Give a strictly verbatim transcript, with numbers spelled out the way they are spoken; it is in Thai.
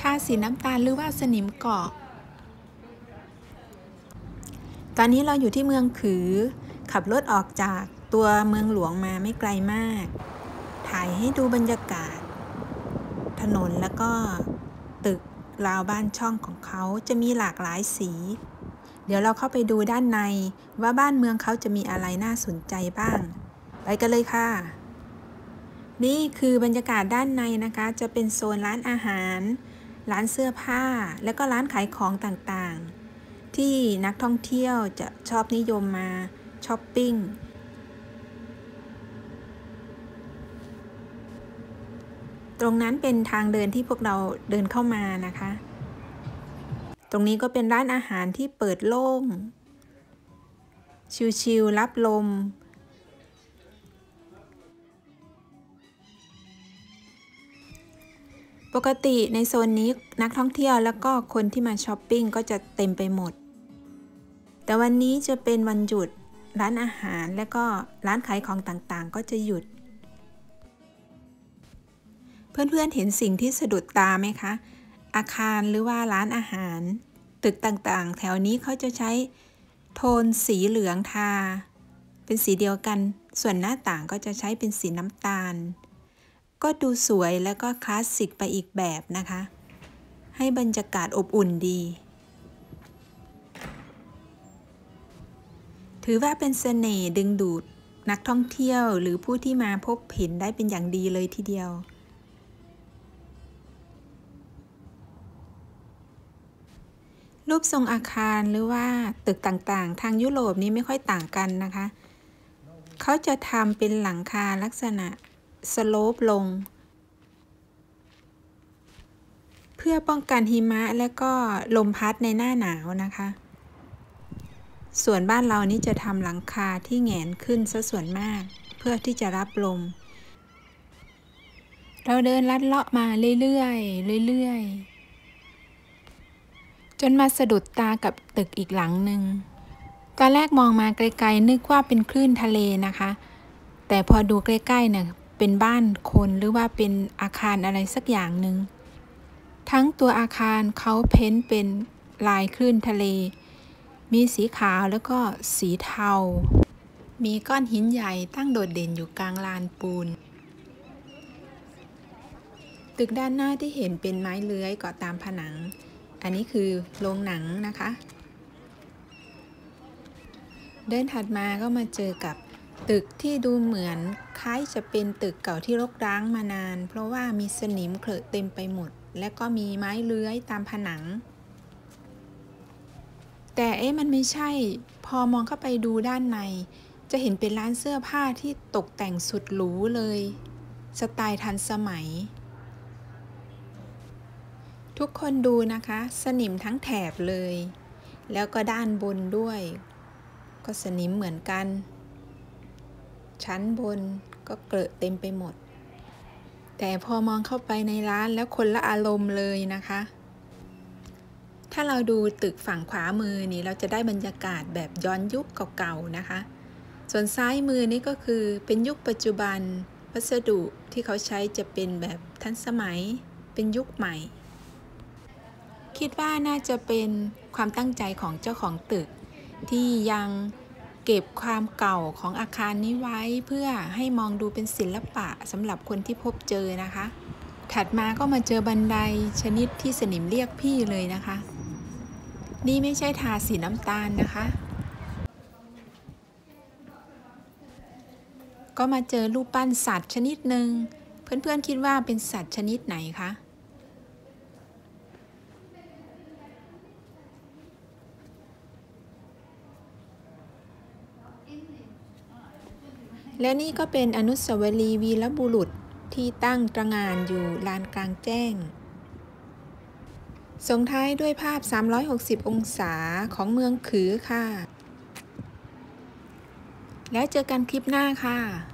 ทาสีน้ำตาลหรือว่าสนิมเกาะตอนนี้เราอยู่ที่เมืองขือขับรถออกจากตัวเมืองหลวงมาไม่ไกลมากถ่ายให้ดูบรรยากาศถนนแล้วก็ตึกราวบ้านช่องของเขาจะมีหลากหลายสีเดี๋ยวเราเข้าไปดูด้านในว่าบ้านเมืองเขาจะมีอะไรน่าสนใจบ้างไปกันเลยค่ะนี่คือบรรยากาศด้านในนะคะจะเป็นโซนร้านอาหารร้านเสื้อผ้าแล้วก็ร้านขายของต่างๆที่นักท่องเที่ยวจะชอบนิยมมาช้อปปิ้งตรงนั้นเป็นทางเดินที่พวกเราเดินเข้ามานะคะตรงนี้ก็เป็นร้านอาหารที่เปิดโล่งชิลๆรับลมปกติในโซนนี้นักท่องเที่ยวแล้วก็คนที่มาช้อปปิ้งก็จะเต็มไปหมดแต่วันนี้จะเป็นวันหยุดร้านอาหารและก็ร้านขายของต่างๆก็จะหยุดเพื่อนๆเห็นสิ่งที่สะดุดตาไหมคะอาคารหรือว่าร้านอาหารตึกต่างๆแถวนี้เขาจะใช้โทนสีเหลืองทาเป็นสีเดียวกันส่วนหน้าต่างก็จะใช้เป็นสีน้ำตาลก็ดูสวยแล้วก็คลาสสิกไปอีกแบบนะคะให้บรรยากาศอบอุ่นดีถือว่าเป็นเสน่ห์ดึงดูดนักท่องเที่ยวหรือผู้ที่มาพบเห็นได้เป็นอย่างดีเลยทีเดียวรูปทรงอาคารหรือว่าตึกต่างๆทางยุโรปนี้ไม่ค่อยต่างกันนะคะเขาจะทำเป็นหลังคาลักษณะสโลปลงเพื่อป้องกันหิมะและก็ลมพัดในหน้าหนาวนะคะส่วนบ้านเรานี่จะทำหลังคาที่แหงนขึ้นซะส่วนมากเพื่อที่จะรับลมเราเดินลัดเลาะมาเรื่อยๆเรื่อยๆจนมาสะดุดตากับตึกอีกหลังหนึ่งตอนแรกมองมาไกลๆนึกว่าเป็นคลื่นทะเลนะคะแต่พอดูใกล้ๆเนี่ยเป็นบ้านคนหรือว่าเป็นอาคารอะไรสักอย่างหนึ่งทั้งตัวอาคารเขาเพ้นท์เป็นลายคลื่นทะเลมีสีขาวแล้วก็สีเทามีก้อนหินใหญ่ตั้งโดดเด่นอยู่กลางลานปูนตึกด้านหน้าที่เห็นเป็นไม้เลื้อยเกาะตามผนังอันนี้คือโรงหนังนะคะเดินถัดมาก็มาเจอกับตึกที่ดูเหมือนคล้ายจะเป็นตึกเก่าที่รกร้างมานานเพราะว่ามีสนิมเขลอะเต็มไปหมดและก็มีไม้เลื้อยตามผนังแต่เอ๊ะมันไม่ใช่พอมองเข้าไปดูด้านในจะเห็นเป็นร้านเสื้อผ้าที่ตกแต่งสุดหรูเลยสไตล์ทันสมัยทุกคนดูนะคะสนิมทั้งแถบเลยแล้วก็ด้านบนด้วยก็สนิมเหมือนกันชั้นบนก็เกลอะเต็มไปหมดแต่พอมองเข้าไปในร้านแล้วคนละอารมณ์เลยนะคะถ้าเราดูตึกฝั่งขวามือนี่เราจะได้บรรยากาศแบบย้อนยุคเก่าๆนะคะส่วนซ้ายมือนี่ก็คือเป็นยุคปัจจุบันวัสดุที่เขาใช้จะเป็นแบบทันสมัยเป็นยุคใหม่คิดว่าน่าจะเป็นความตั้งใจของเจ้าของตึกที่ยังเก็บความเก่าของอาคารนี้ไว้เพื่อให้มองดูเป็นศิลปะสำหรับคนที่พบเจอนะคะถัดมาก็มาเจอบันไดชนิดที่สนิมเรียกพี่เลยนะคะนี่ไม่ใช่ทาสีน้ำตาลนะคะก็มาเจอรูปปั้นสัตว์ชนิดหนึ่งเพื่อนๆคิดว่าเป็นสัตว์ชนิดไหนคะและนี่ก็เป็นอนุสาวรีย์วีรบุรุษที่ตั้งตระหง่านอยู่ลานกลางแจ้งส่งท้ายด้วยภาพสามร้อยหกสิบองศาของเมืองขือค่ะแล้วเจอกันคลิปหน้าค่ะ